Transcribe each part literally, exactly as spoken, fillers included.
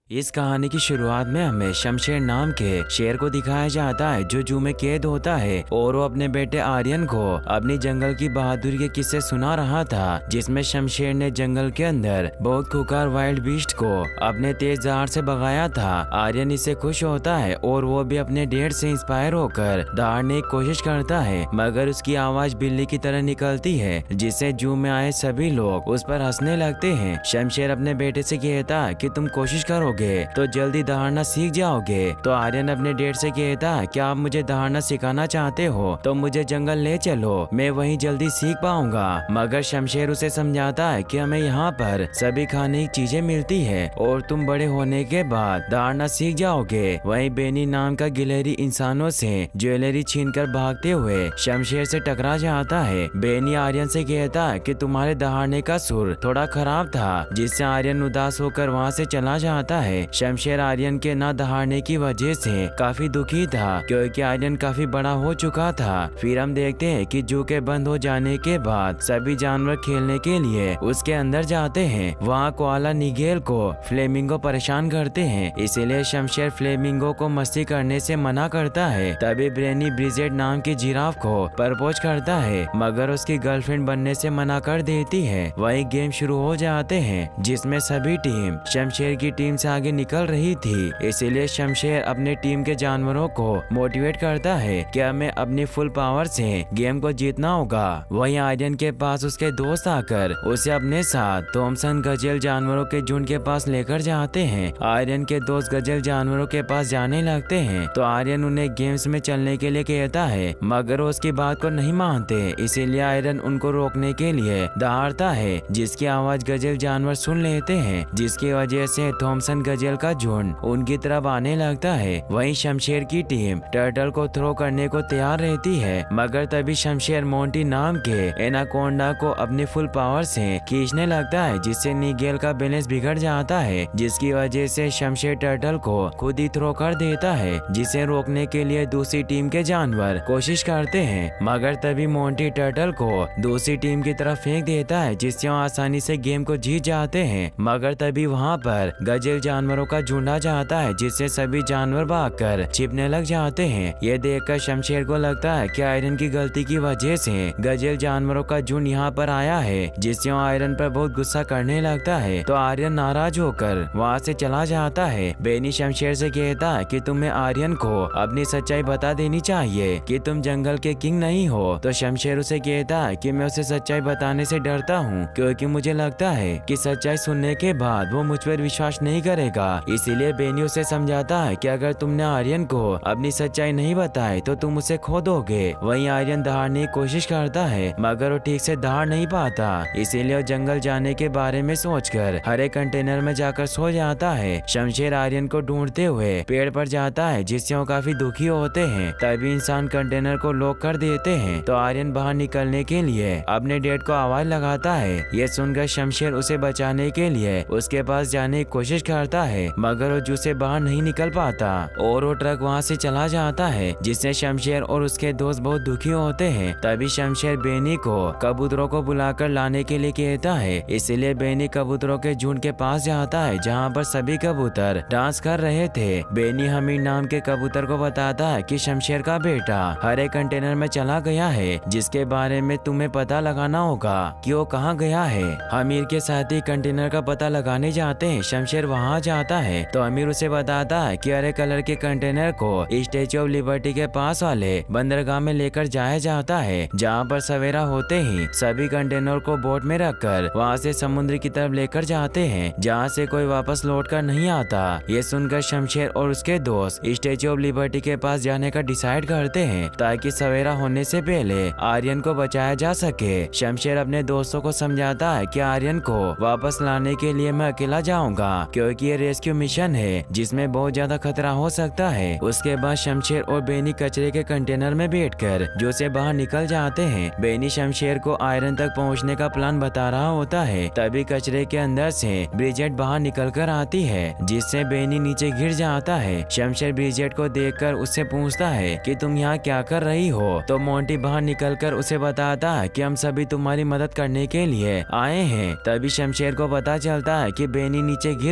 इस कहानी की शुरुआत में हमें शमशेर नाम के शेर को दिखाया जाता है जो जू में कैद होता है और वो अपने बेटे आर्यन को अपनी जंगल की बहादुरी के किस्से सुना रहा था, जिसमें शमशेर ने जंगल के अंदर बहुत खुकार वाइल्ड बीस्ट को अपने तेज दहाड़ से भगाया था। आर्यन इससे खुश होता है और वो भी अपने डेड से इंस्पायर होकर दहाड़ने की कोशिश करता है, मगर उसकी आवाज बिल्ली की तरह निकलती है जिससे जू में आए सभी लोग उस पर हंसने लगते हैं। शमशेर अपने बेटे से कहता है कि तुम कोशिश करोगे तो जल्दी दहाड़ना सीख जाओगे। तो आर्यन अपने डेड से कहता है क्या आप मुझे दहाड़ना सिखाना चाहते हो तो मुझे जंगल ले चलो, मैं वहीं जल्दी सीख पाऊंगा। मगर शमशेर उसे समझाता है कि हमें यहाँ पर सभी खाने की चीजें मिलती है और तुम बड़े होने के बाद दहाड़ना सीख जाओगे। वहीं बेनी नाम का गिलहरी इंसानों से ज्वेलरी छीनकर भागते हुए शमशेर से टकरा जाता है। बेनी आर्यन से कहता है कि तुम्हारे दहाड़ने का सुर थोड़ा खराब था, जिससे आर्यन उदास होकर वहाँ से चला जाता है। शमशेर आर्यन के न दहाड़ने की वजह से काफी दुखी था क्योंकि आर्यन काफी बड़ा हो चुका था। फिर हम देखते हैं कि जू के बंद हो जाने के बाद सभी जानवर खेलने के लिए उसके अंदर जाते हैं। वहाँ कोआला निगेल को फ्लेमिंगो परेशान करते हैं, इसीलिए शमशेर फ्लेमिंगो को मस्ती करने से मना करता है। तभी ब्रेनी ब्रिजेट नाम की जिराफ को प्रपोज करता है, मगर उसकी गर्लफ्रेंड बनने से मना कर देती है। वही गेम शुरू हो जाते हैं जिसमें सभी टीम शमशेर की टीम से आगे निकल रही थी, इसीलिए शमशेर अपने टीम के जानवरों को मोटिवेट करता है कि हमें अपनी फुल पावर से गेम को जीतना होगा। वहीं आर्यन के पास उसके दोस्त आकर उसे अपने साथ थॉमसन गजेल जानवरों के झुंड के पास लेकर जाते हैं। आर्यन के दोस्त गजेल जानवरों के पास जाने लगते हैं तो आर्यन उन्हें गेम्स में चलने के लिए कहता है, मगर वो उसकी बात को नहीं मानते, इसीलिए आर्यन उनको रोकने के लिए दहाड़ता है, जिसकी आवाज गजेल जानवर सुन लेते हैं, जिसकी वजह से थॉमसन गजेल का झुंड उनकी तरफ आने लगता है। वहीं शमशेर की टीम टर्टल को थ्रो करने को तैयार रहती है, मगर तभी शमशेर मोंटी नाम के एनाकोंडा को अपनी फुल पावर से खींचने लगता है, जिससे निगेल का बैलेंस बिगड़ जाता है, जिसकी वजह से शमशेर टर्टल को खुद ही थ्रो कर देता है, जिसे रोकने के लिए दूसरी टीम के जानवर कोशिश करते हैं, मगर तभी मोंटी टर्टल को दूसरी टीम की तरफ फेंक देता है, जिससे वो आसानी से गेम को जीत जाते हैं। मगर तभी वहाँ पर गजेल जानवरों का झुंड आ जाता है, जिससे सभी जानवर भागकर छिपने लग जाते हैं। ये देखकर शमशेर को लगता है कि आयरन की गलती की वजह से गजेल जानवरों का झुंड यहाँ पर आया है, जिससे वो आयरन पर बहुत गुस्सा करने लगता है। तो आर्यन नाराज होकर वहाँ से चला जाता है। बेनी शमशेर से कहता है कि तुम्हें आर्यन को अपनी सच्चाई बता देनी चाहिए कि तुम जंगल के किंग नहीं हो। तो शमशेर उसे कहता है कि मैं उसे सच्चाई बताने से डरता हूँ क्योंकि मुझे लगता है कि सच्चाई सुनने के बाद वो मुझ पर विश्वास नहीं करेगा, इसीलिए बेनी उसे समझाता है कि अगर तुमने आर्यन को अपनी सच्चाई नहीं बताई तो तुम उसे खो दोगे। वहीं आर्यन दहाड़ने की कोशिश करता है, मगर वो ठीक से दहाड़ नहीं पाता, इसीलिए वो जंगल जाने के बारे में सोचकर हरे कंटेनर में जाकर सो जाता है। शमशेर आर्यन को ढूंढते हुए पेड़ पर जाता है, जिससे वो काफी दुखी होते हैं। तभी इंसान कंटेनर को लॉक कर देते हैं, तो आर्यन बाहर निकलने के लिए अपने डेड को आवाज लगाता है। ये सुनकर शमशेर उसे बचाने के लिए उसके पास जाने की कोशिश करता है, मगर वो जू से बाहर नहीं निकल पाता और वो ट्रक वहाँ से चला जाता है, जिससे शमशेर और उसके दोस्त बहुत दुखी होते हैं। तभी शमशेर बेनी को कबूतरों को बुलाकर लाने के लिए कहता है, इसलिए बेनी कबूतरों के झुंड के पास जाता है जहाँ पर सभी कबूतर डांस कर रहे थे। बेनी हमीर नाम के कबूतर को बताता है कि शमशेर का बेटा हरे कंटेनर में चला गया है, जिसके बारे में तुम्हें पता लगाना होगा कि वो कहाँ गया है। हमीर के साथ ही कंटेनर का पता लगाने जाते हैं। शमशेर वहाँ जाता है तो अमीर उसे बताता है कि हरे कलर के कंटेनर को स्टेच्यू ऑफ लिबर्टी के पास वाले बंदरगाह में लेकर जाया जाता है, जहाँ पर सवेरा होते ही सभी कंटेनर को बोट में रखकर वहाँ से समुद्र की तरफ लेकर जाते हैं, जहाँ से कोई वापस लौट कर नहीं आता। ये सुनकर शमशेर और उसके दोस्त स्टेच्यू ऑफ लिबर्टी के पास जाने का डिसाइड करते हैं, ताकि सवेरा होने से पहले आर्यन को बचाया जा सके। शमशेर अपने दोस्तों को समझाता है कि आर्यन को वापस लाने के लिए मैं अकेला जाऊंगा, क्योंकि ये रेस्क्यू मिशन है जिसमें बहुत ज्यादा खतरा हो सकता है। उसके बाद शमशेर और बेनी कचरे के कंटेनर में बैठकर जो से बाहर निकल जाते हैं। बेनी शमशेर को आयरन तक पहुंचने का प्लान बता रहा होता है, तभी कचरे के अंदर से ब्रिजेट बाहर निकल कर आती है, जिससे बेनी नीचे गिर जाता है। शमशेर ब्रिजेट को देखकर उससे पूछता है कि तुम यहाँ क्या कर रही हो। तो मोंटी बाहर निकलकर उसे बताता है कि हम सभी तुम्हारी मदद करने के लिए आए हैं। तभी शमशेर को पता चलता है कि बेनी नीचे गिर गया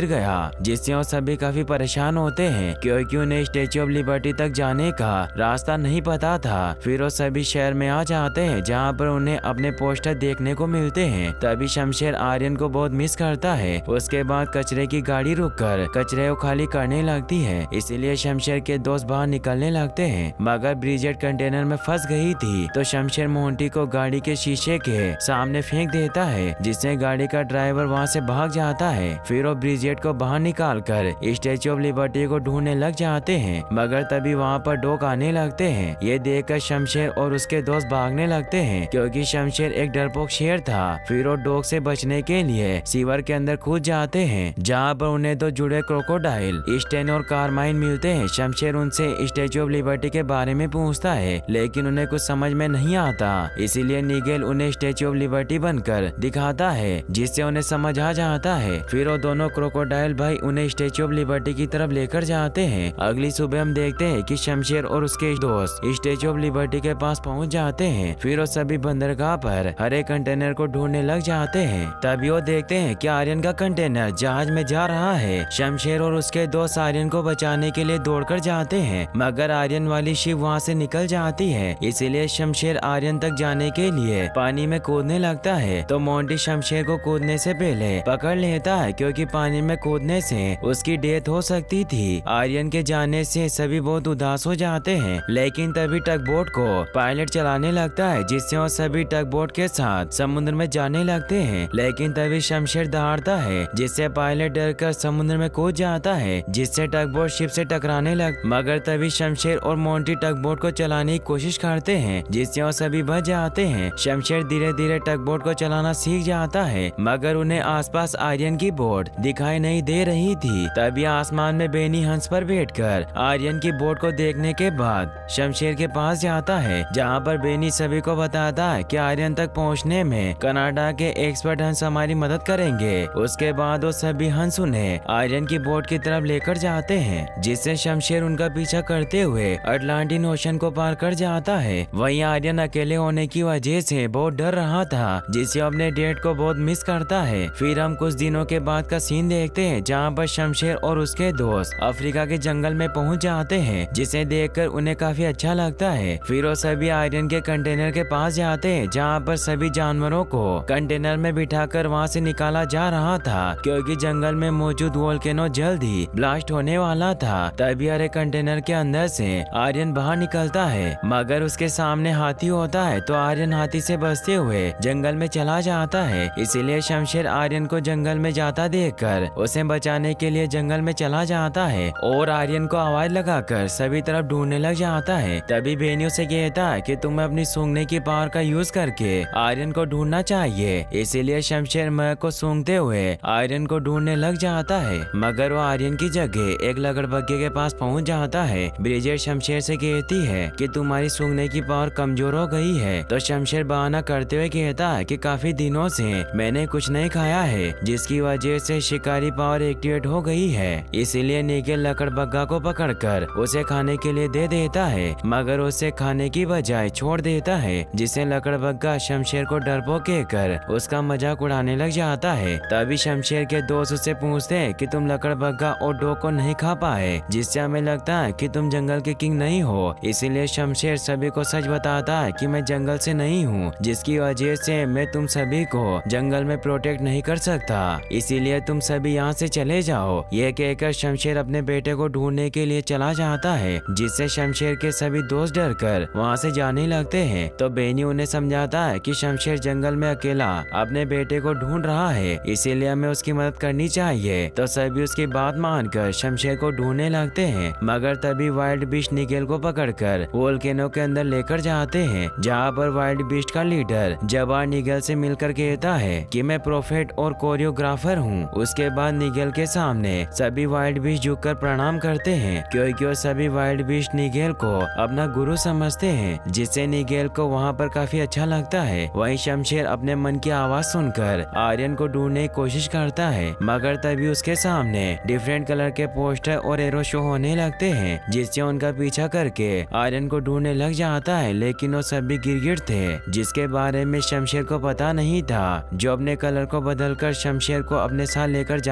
जिससे वो सभी काफी परेशान होते हैं क्योंकि उन्हें स्टेच्यू ऑफ लिबर्टी तक जाने का रास्ता नहीं पता था। फिर वो सभी शहर में आ जाते हैं जहाँ पर उन्हें अपने पोस्टर देखने को मिलते हैं। तभी शमशेर आर्यन को बहुत मिस करता है। उसके बाद कचरे की गाड़ी रुककर कचरे को खाली करने लगती है, इसीलिए शमशेर के दोस्त बाहर निकलने लगते हैं। मगर ब्रिजेट कंटेनर में फंस गई थी तो शमशेर मोंटी को गाड़ी के शीशे के सामने फेंक देता है, जिससे गाड़ी का ड्राइवर वहाँ से भाग जाता है। फिर वो ब्रिजेट को बाहर निकाल कर स्टेच्यू ऑफ लिबर्टी को ढूंढने लग जाते हैं, मगर तभी वहाँ पर डॉग आने लगते हैं। ये देखकर शमशेर और उसके दोस्त भागने लगते हैं क्योंकि शमशेर एक डरपोक शेर था। फिर वो डॉग से बचने के लिए सीवर के अंदर कूद जाते हैं जहाँ पर उन्हें दो जुड़े क्रोकोडाइल स्टेन और कारमाइन मिलते हैं। शमशेर उनसे स्टेच्यू ऑफ लिबर्टी के बारे में पूछता है लेकिन उन्हें कुछ समझ में नहीं आता, इसीलिए निगेल उन्हें स्टेच्यू ऑफ लिबर्टी बनकर दिखाता है जिससे उन्हें समझ आ जाता है। फिर वो दोनों क्रोकोडाइल भाई उन्हें स्टेच्यू ऑफ लिबर्टी की तरफ लेकर जाते हैं। अगली सुबह हम देखते हैं कि शमशेर और उसके दोस्त स्टेच्यू ऑफ लिबर्टी के पास पहुंच जाते हैं। फिर वो सभी बंदरगाह पर हरे कंटेनर को ढूंढने लग जाते हैं। तभी वो देखते हैं कि आर्यन का कंटेनर जहाज में जा रहा है। शमशेर और उसके दोस्त आर्यन को बचाने के लिए दौड़कर जाते हैं, मगर आर्यन वाली शिप वहाँ से निकल जाती है, इसीलिए शमशेर आर्यन तक जाने के लिए पानी में कूदने लगता है। तो मोंटी शमशेर को कूदने से पहले पकड़ लेता है क्योंकि पानी में कूदने से उसकी डेथ हो सकती थी। आर्यन के जाने से सभी बहुत उदास हो जाते हैं, लेकिन तभी टग बोट को पायलट चलाने लगता है जिससे वो सभी टग बोट के साथ समुद्र में जाने लगते हैं। लेकिन तभी शमशेर दहाड़ता है जिससे पायलट डरकर समुद्र में कूद जाता है, जिससे टग बोट शिप से टकराने लग मगर तभी शमशेर और मोंटी टग बोट को चलाने की कोशिश करते हैं जिससे वो सभी बच जाते हैं। शमशेर धीरे धीरे टग बोट को चलाना सीख जाता है, मगर उन्हें आसपास आर्यन की बोट दिखाई नहीं दे रही थी। तभी आसमान में बेनी हंस पर बैठकर आर्यन की बोट को देखने के बाद शमशेर के पास जाता है, जहाँ पर बेनी सभी को बताता है कि आर्यन तक पहुँचने में कनाडा के एक्सपर्ट हंस हमारी मदद करेंगे। उसके बाद वो सभी हंस उन्हें आर्यन की बोट की तरफ लेकर जाते हैं, जिससे शमशेर उनका पीछा करते हुए अटलांटिक ओशन को पार कर जाता है। वहीं आर्यन अकेले होने की वजह से बहुत डर रहा था, जिससे अपने डेट को बहुत मिस करता है। फिर हम कुछ दिनों के बाद का सीन देखते हैं जहाँ पर शमशेर और उसके दोस्त अफ्रीका के जंगल में पहुँच जाते हैं, जिसे देखकर उन्हें काफी अच्छा लगता है। फिर वो सभी आर्यन के कंटेनर के पास जाते हैं जहाँ पर सभी जानवरों को कंटेनर में बिठाकर वहाँ से निकाला जा रहा था क्योंकि जंगल में मौजूद वोल्केनो जल्द ही ब्लास्ट होने वाला था। तभी हरे कंटेनर के अंदर से आर्यन बाहर निकलता है, मगर उसके सामने हाथी होता है तो आर्यन हाथी से बचते हुए जंगल में चला जाता है। इसीलिए शमशेर आर्यन को जंगल में जाता देखकर उसे बचाने के लिए जंगल में चला जाता है और आर्यन को आवाज लगाकर सभी तरफ ढूंढने लग जाता है। तभी बेनी उसे कहता है कि तुम्हें अपनी सूंघने की पावर का यूज करके आर्यन को ढूंढना चाहिए। इसीलिए शमशेर मह को सूंघते हुए आर्यन को ढूंढने लग जाता है, मगर वो आर्यन की जगह एक लकड़बग्घे के पास पहुंच जाता है। ब्रिजेट शमशेर से कहती है कि तुम्हारी सूंघने की पावर कमजोर हो गई है, तो शमशेर बहाना करते हुए कहता है कि काफी दिनों से मैंने कुछ नहीं खाया है, जिसकी वजह से शिकारी पावर एक्टिवेट हो गई है। इसीलिए निगेल लकड़बग्घा को पकड़कर उसे खाने के लिए दे देता है, मगर उसे खाने की बजाय छोड़ देता है, जिससे लकड़बग्घा शमशेर को डरपोक कहकर उसका मजाक उड़ाने लग जाता है। तभी शमशेर के दोस्त उससे पूछते हैं कि तुम लकड़बग्घा और डॉग को नहीं खा पाए, जिससे हमें लगता है कि तुम जंगल के किंग नहीं हो। इसीलिए शमशेर सभी को सच बताता है कि मैं जंगल से नहीं हूँ, जिसकी वजह से मैं तुम सभी को जंगल में प्रोटेक्ट नहीं कर सकता, इसीलिए तुम सभी यहाँ से चले जाओ। ये कहकर शमशेर अपने बेटे को ढूंढने के लिए चला जाता है, जिससे शमशेर के सभी दोस्त डर कर वहाँ से जाने लगते हैं। तो बेनी उन्हें समझाता है कि शमशेर जंगल में अकेला अपने बेटे को ढूंढ रहा है, इसीलिए हमें उसकी मदद करनी चाहिए। तो सभी उसकी बात मानकर शमशेर को ढूंढने लगते हैं, मगर तभी वाइल्ड बीस्ट निगेल को पकड़कर वोल्केनो के अंदर लेकर जाते हैं, जहाँ पर वाइल्ड बीस्ट का लीडर जबार निगेल से मिलकर कहता है कि मैं प्रोफेट और कोरियोग्राफर हूँ। उसके बाद निगेल के सामने सभी वाइल्ड बीस्ट झुककर प्रणाम करते हैं, क्योंकि वो सभी वाइल्ड बीस्ट निगेल को अपना गुरु समझते हैं, जिससे निगेल को वहाँ पर काफी अच्छा लगता है। वहीं शमशेर अपने मन की आवाज सुनकर आर्यन को ढूंढने की कोशिश करता है, मगर तभी उसके सामने डिफरेंट कलर के पोस्टर और एरो शो होने लगते हैं, जिससे उनका पीछा करके आर्यन को ढूंढने लग जाता है। लेकिन वो सभी गिरगिट थे, जिसके बारे में शमशेर को पता नहीं था, जो अपने कलर को बदलकर शमशेर को अपने साथ लेकर जाना चाहते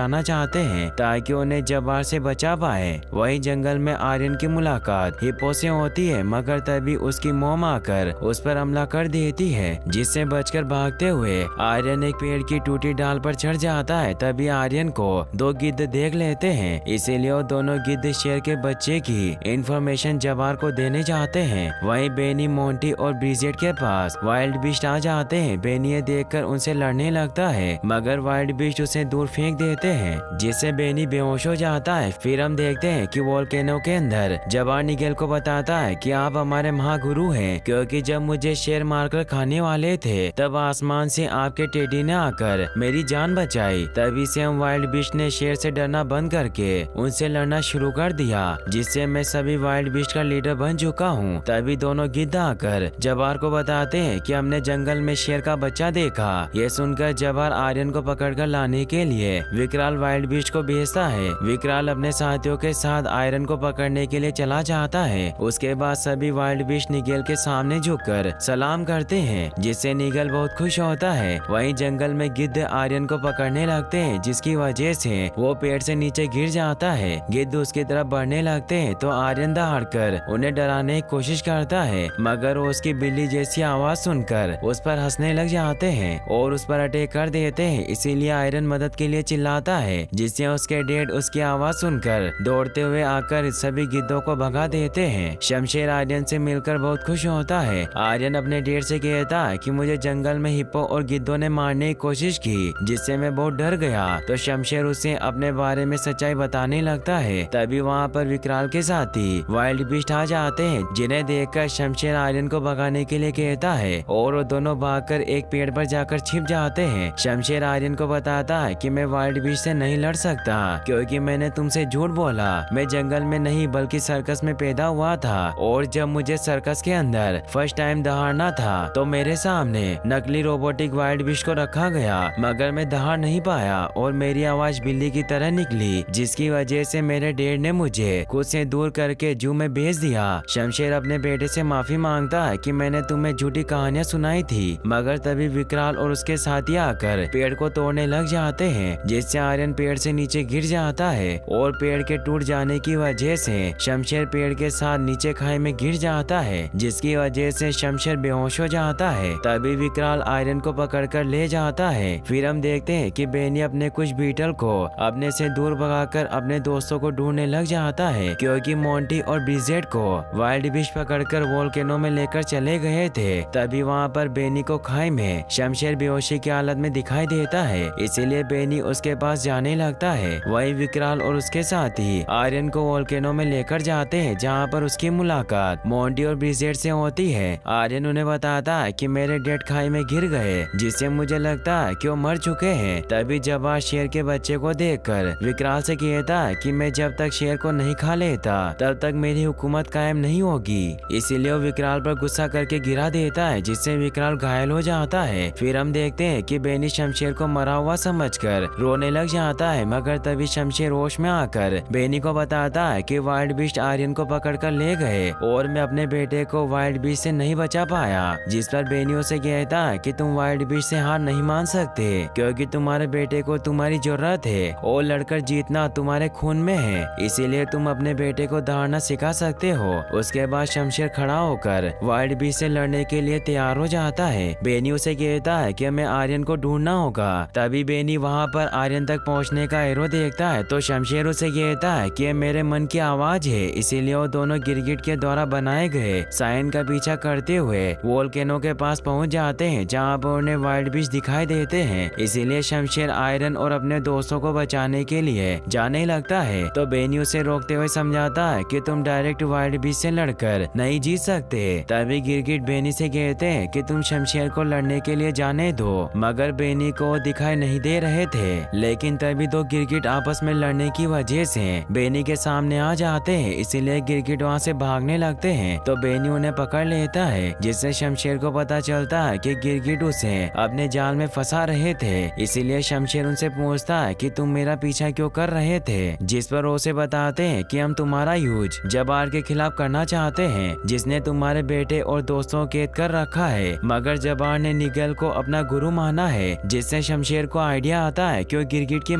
चाहते हैं ताकि उन्हें जबार से बचा पाए। वहीं जंगल में आर्यन की मुलाकात हिप्पो से होती है, मगर तभी उसकी मोम आकर उस पर हमला कर देती है, जिससे बचकर भागते हुए आर्यन एक पेड़ की टूटी डाल पर चढ़ जाता है। तभी आर्यन को दो गिद्ध देख लेते हैं, इसीलिए वो दोनों गिद्ध शेर के बच्चे की इंफॉर्मेशन जबार को देने जाते हैं। वहीं बेनी, मोंटी और ब्रिजेट के पास वाइल्ड बीस्ट आ जाते हैं। बेनी ये देखकर उनसे लड़ने लगता है, मगर वाइल्ड बीस्ट उसे दूर फेंक देते हैं, जिससे बेनी बेहोश हो जाता है। फिर हम देखते हैं कि वोल्केनो के अंदर जबार निगेल को बताता है कि आप हमारे महागुरु हैं, क्योंकि जब मुझे शेर मारकर खाने वाले थे तब आसमान से आपके टेडी ने आकर मेरी जान बचाई। तभी से हम वाइल्ड बीस्ट ने शेर से डरना बंद करके उनसे लड़ना शुरू कर दिया, जिससे मैं सभी वाइल्ड बीस्ट का लीडर बन चुका हूँ। तभी दोनों गिद्ध आकर जबार को बताते हैं कि हमने जंगल में शेर का बच्चा देखा। ये सुनकर जबार आर्यन को पकड़कर लाने के लिए विकराल वाइल्ड बीस्ट को भेजता है। विकराल अपने साथियों के साथ आयरन को पकड़ने के लिए चला जाता है। उसके बाद सभी वाइल्ड बीस्ट निगेल के सामने झुककर सलाम करते हैं, जिससे निगेल बहुत खुश होता है। वहीं जंगल में गिद्ध आर्यन को पकड़ने लगते हैं, जिसकी वजह से वो पेड़ से नीचे गिर जाता है। गिद्ध उसकी तरफ बढ़ने लगते हैं तो आर्यन दहाड़कर उन्हें डराने की कोशिश करता है, मगर वो उसकी बिल्ली जैसी आवाज सुनकर उस पर हंसने लग जाते हैं और उस पर अटैक कर देते हैं। इसीलिए आयरन मदद के लिए चिल्लाता है, जिससे उसके डैड उसकी आवाज सुनकर दौड़ते हुए आकर सभी गिद्धों को भगा देते हैं। शमशेर आर्यन से मिलकर बहुत खुश होता है। आर्यन अपने डैड से कहता है कि मुझे जंगल में हिप्पो और गिद्धों ने मारने की कोशिश की, जिससे मैं बहुत डर गया। तो शमशेर उसे अपने बारे में सच्चाई बताने लगता है। तभी वहाँ पर विकराल के साथी वाइल्ड बीस्ट आ जाते हैं, जिन्हें देखकर शमशेर आर्यन को भगाने के लिए कहता है और वो दोनों भागकर एक पेड़ पर जाकर छिप जाते हैं। शमशेर आर्यन को बताता है कि मैं वाइल्ड बीस्ट से नहीं लड़ सकता, क्योंकि मैंने तुमसे झूठ बोला। मैं जंगल में नहीं बल्कि सर्कस में पैदा हुआ था, और जब मुझे सर्कस के अंदर फर्स्ट टाइम दहाड़ना था तो मेरे सामने नकली रोबोटिक वाइल्ड बीस्ट को रखा गया, मगर मैं दहाड़ नहीं पाया और मेरी आवाज बिल्ली की तरह निकली, जिसकी वजह से मेरे डैड ने मुझे खुद से दूर करके जू में भेज दिया। शमशेर अपने बेटे से माफी मांगता है कि मैंने तुम्हें झूठी कहानियां सुनाई थी, मगर तभी विकराल और उसके साथी आकर पेड़ को तोड़ने लग जाते हैं, जिससे आर्यन पेड़ से नीचे गिर जाता है और पेड़ के टूट जाने की वजह से शमशेर पेड़ के साथ नीचे खाई में गिर जाता है, जिसकी वजह से शमशेर बेहोश हो जाता है। तभी विकराल आर्यन को पकड़कर ले जाता है। फिर हम देखते हैं कि बेनी अपने कुछ बीटल को अपने से दूर भगाकर अपने दोस्तों को ढूंढने लग जाता है, क्योंकि मोंटी और ब्रिजेट को वाइल्ड बीस्ट पकड़कर वोल्केनो में लेकर चले गए थे। तभी वहाँ पर बेनी को खाई में शमशेर बेहोशी की हालत में दिखाई देता है, इसीलिए बेनी उसके पास जाने लगता है। वही विकराल और उसके साथी आर्यन को वोल्केनो में लेकर जाते हैं, जहाँ पर उसकी मुलाकात मोंटी और ब्रिजेट से होती है। आर्यन उन्हें बताता है कि मेरे डैड खाई में गिर गए, जिससे मुझे लगता है कि वो मर चुके हैं। तभी जबार शेर के बच्चे को देखकर विकराल से कहता है कि मैं जब तक शेर को नहीं खा लेता तब तक मेरी हुकूमत कायम नहीं होगी। इसीलिए वो विकराल पर गुस्सा करके गिरा देता है, जिससे विकराल घायल हो जाता है। फिर हम देखते हैं कि बेनी शमशेर को मरा हुआ समझकर रोने लग जाता है, मगर तभी शमशेर होश में आकर बेनी को बताता है कि वाइल्ड बीस्ट आर्यन को पकड़कर ले गए और मैं अपने बेटे को वाइल्ड बीस्ट से नहीं बचा पाया। जिस पर बेनी उसे कहता है कि तुम वाइल्ड बीस्ट से हार नहीं मान सकते, क्योंकि तुम्हारे बेटे को तुम्हारी जरूरत है और लड़कर जीतना तुम्हारे खून में है, इसीलिए तुम अपने बेटे को दहाड़ना सिखा सकते हो। उसके बाद शमशेर खड़ा होकर वाइल्ड बीस्ट से लड़ने के लिए तैयार हो जाता है। बेनी उसे कहता है कि हमें आर्यन को ढूंढना होगा। तभी बेनी वहाँ पर आर्यन तक पहुँचने का एरो देखता है तो शमशेर उसे कहता है कि मेरे मन की आवाज है, इसीलिए वो दोनों गिरगिट के द्वारा बनाए गए साइन का पीछा करते हुए वोल्केनो के पास पहुँच जाते हैं, जहाँ पर उन्हें वाइल्ड बीस्ट दिखाई देते हैं। इसीलिए शमशेर आयरन और अपने दोस्तों को बचाने के लिए जाने लगता है, तो बेनी उसे रोकते हुए समझाता है कि तुम डायरेक्ट वाइल्ड बीस्ट से लड़कर नहीं जीत सकते। तभी गिरगिट बेनी से कहते हैं कि तुम शमशेर को लड़ने के लिए जाने दो, मगर बेनी को दिखाई नहीं दे रहे थे। लेकिन तभी दो गिरगिट आपस में लड़ने की वजह से बेनी के सामने आ जाते हैं, इसीलिए गिरगिट वहाँ से भागने लगते हैं। तो बेनी उन्हें पकड़ लेता है, जिससे शमशेर को पता चलता है कि गिरगिट उसे अपने जाल में फंसा रहे थे। इसीलिए शमशेर उनसे पूछता है कि तुम मेरा पीछा क्यों कर रहे थे, जिस पर उसे बताते हैं कि हम तुम्हारा यूज जबार के खिलाफ करना चाहते हैं, जिसने तुम्हारे बेटे और दोस्तों को कैद कर रखा है। मगर जबार ने निगेल को अपना गुरु माना है, जिससे शमशेर को आइडिया आता है कि वो गिरगिट की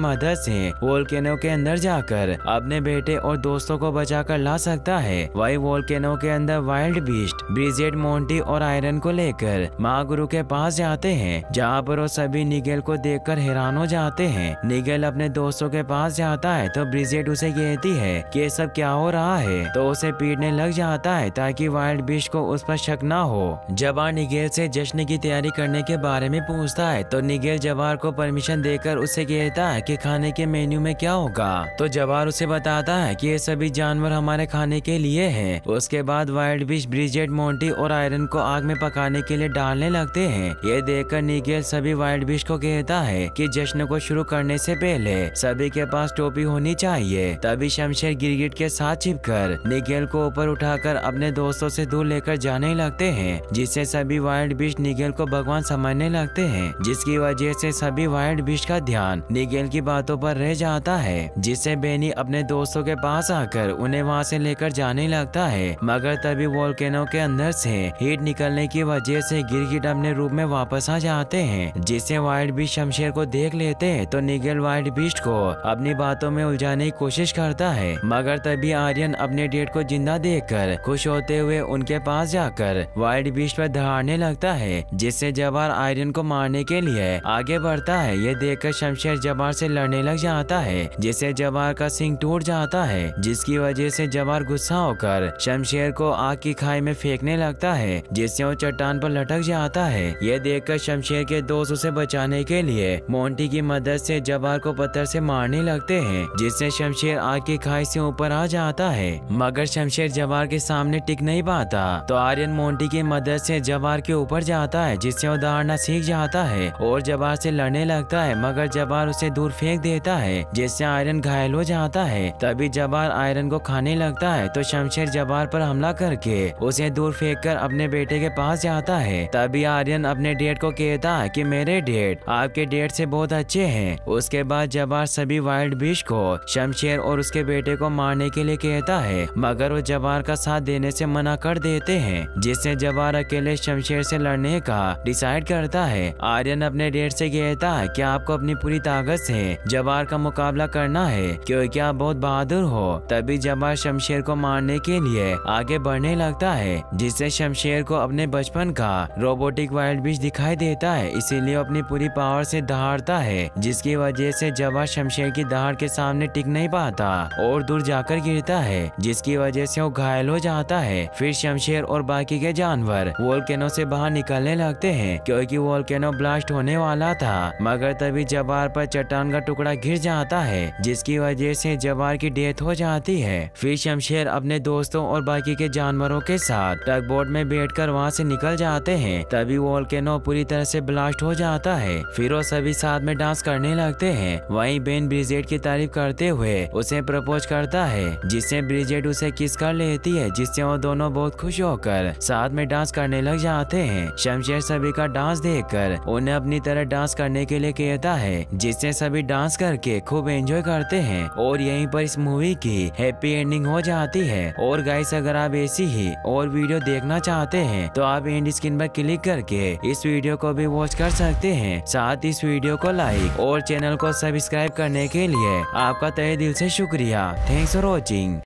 मदद से वोल्केनो के अंदर जाकर अपने बेटे और दोस्तों को बचाकर ला सकता है। वही वोल्केनो के अंदर वाइल्ड बीस्ट ब्रिजेट, मोंटी और आयरन को लेकर महागुरु के पास जाते हैं, जहाँ पर वो सभी निगेल को देखकर हैरान हो जाते हैं। निगेल अपने दोस्तों के पास जाता है तो ब्रिजेट उसे कहती है कि ये सब क्या हो रहा है, तो उसे पीटने लग जाता है ताकि वाइल्ड बीस्ट को उस पर शक ना हो। जबार निगेल से जश्न की तैयारी करने के बारे में पूछता है तो निगेल जबार को परमिशन देकर उसे कहता है कि खाने के मेन्यू में क्या होगा। तो जबार उसे बताता है कि ये सभी जानवर हमारे खाने के लिए हैं। उसके बाद वाइल्ड बीस्ट ब्रिजेट, मोंटी और आयरन को आग में पकाने के लिए डालने लगते हैं। ये देखकर निगेल सभी वाइल्ड बीस्ट को कहता है कि जश्न को शुरू करने से पहले सभी के पास टोपी होनी चाहिए। तभी शमशेर गिरगिट के साथ छिपकर निगेल को ऊपर उठाकर अपने दोस्तों से दूर लेकर जाने लगते हैं, जिससे सभी वाइल्ड बीस्ट निगेल को भगवान समझने लगते हैं, जिसकी वजह से सभी वाइल्ड बीस्ट का ध्यान निगेल की बातों पर रह जाता है, जिससे बेनी अपने दोस्तों के पास आकर उन्हें वहाँ से लेकर जाने लगता है। मगर तभी वोल्केनो के अंदर से हीट निकलने की वजह से गिरगिट अपने रूप में वापस आ जाते हैं, जिससे वाइल्ड बीस्ट शमशेर को देख लेते हैं। तो निगेल वाइल्ड बीस्ट को अपनी बातों में उलझाने की कोशिश करता है, मगर तभी आर्यन अपने डेट को जिंदा देखकर खुश होते हुए उनके पास जाकर वाइल्ड बीस्ट पर दहाड़ने लगता है, जिससे जबार आर्यन को मारने के लिए आगे बढ़ता है। ये देखकर शमशेर जबार से लड़ने लग जाता है, जिससे जबार का सिंग टूट जाता है, जिसकी वजह से जबार गुस्सा होकर शमशेर को आग की खाई में फेंकने लगता है, जिससे वो चट्टान पर लटक जाता है। ये देखकर शमशेर के दोस्त उसे बचाने के लिए मोंटी की मदद से जबार को पत्थर से मारने लगते हैं, जिससे शमशेर आग की खाई से ऊपर आ जाता है। मगर शमशेर जबार के सामने टिक नहीं पाता, तो आर्यन मोंटी की मदद से जबार के ऊपर जाता है, जिससे वो दहाड़ना सीख जाता है और जबार से लड़ने लगता है। मगर जबार उसे दूर फेंक देता है, जिससे आर्यन घायल हो जाता है। तभी जबार आयरन को खाने लगता है, तो शमशेर जबार पर हमला करके उसे दूर फेंककर अपने बेटे के पास जाता है। तभी आर्यन अपने डेड को कहता है कि मेरे डेड आपके डेड से बहुत अच्छे हैं। उसके बाद जबार सभी वाइल्ड बीस्ट को शमशेर और उसके बेटे को मारने के लिए कहता है, मगर वो जबार का साथ देने से मना कर देते हैं, जिससे जबार अकेले शमशेर से लड़ने का डिसाइड करता है। आर्यन अपने डेड से कहता है कि आपको अपनी पूरी ताकत से जबार का मुकाबला करना है, क्योंकि आप बहुत बहादुर हो। तभी जबार शमशेर को मारने के लिए आगे बढ़ने लगता है, जिससे शमशेर को अपने बचपन का रोबोटिक वाइल्ड बीस्ट दिखाई देता है, इसीलिए अपनी पूरी पावर से दहाड़ता है, जिसकी वजह से जबार शमशेर की दहाड़ के सामने टिक नहीं पाता और दूर जाकर गिरता है, जिसकी वजह से वो घायल हो जाता है। फिर शमशेर और बाकी के जानवर वोल्केनो से बाहर निकलने लगते हैं, क्योंकि वोल्केनो ब्लास्ट होने वाला था। मगर तभी जबार पर चट्टान का टुकड़ा गिर जाता है, जिसकी वजह से जबार की डेथ हो जाती है। फिर शमशेर अपने दोस्तों और बाकी के जानवरों के साथ टग बोट में बैठकर वहाँ से निकल जाते हैं। तभी वोल्केनो पूरी तरह से ब्लास्ट हो जाता है। फिर वो सभी साथ में डांस करने लगते हैं। वहीं बेन ब्रिजेट की तारीफ करते हुए उसे प्रपोज करता है, जिससे ब्रिजेट उसे किस कर लेती है, जिससे वो दोनों बहुत खुश होकर साथ में डांस करने लग जाते हैं। शमशेर सभी का डांस देखकर उन्हें अपनी तरह डांस करने के लिए कहता है, जिससे सभी डांस करके खूब एंजॉय करते हैं। और यहीं पर इस मूवी की हैप्पी एंडिंग हो जाती है। और गाइस, अगर आप ऐसी ही और वीडियो देखना चाहते हैं तो आप एंड स्क्रीन पर क्लिक करके इस वीडियो को भी वॉच कर सकते हैं। साथ इस वीडियो को लाइक और चैनल को सब्सक्राइब करने के लिए आपका तहे दिल से शुक्रिया। Thanks for watching.